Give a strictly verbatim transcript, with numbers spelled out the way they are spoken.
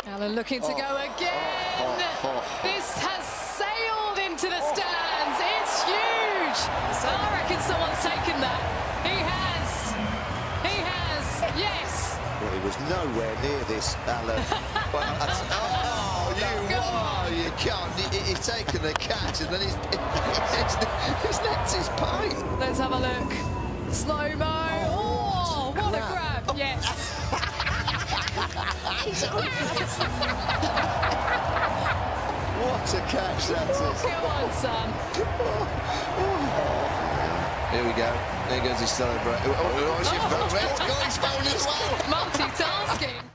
Alan looking to oh. go again. Oh, oh, oh. This has sailed into the stands. It's huge. I reckon someone's taken that. He has. He has. Yes. Well, he was nowhere near this, Alan. Well, oh, you, oh, you can't. He, he's taken the catch and then he's, he's, he's nicked his pint. Let's have a look. Slow-mo. Oh, what a grab. Oh. Yes. What a catch that is. Come on, son. Here we go. There goes his celebrate. Oh, oh, oh, oh, oh, he's got his phone as well. Multitasking.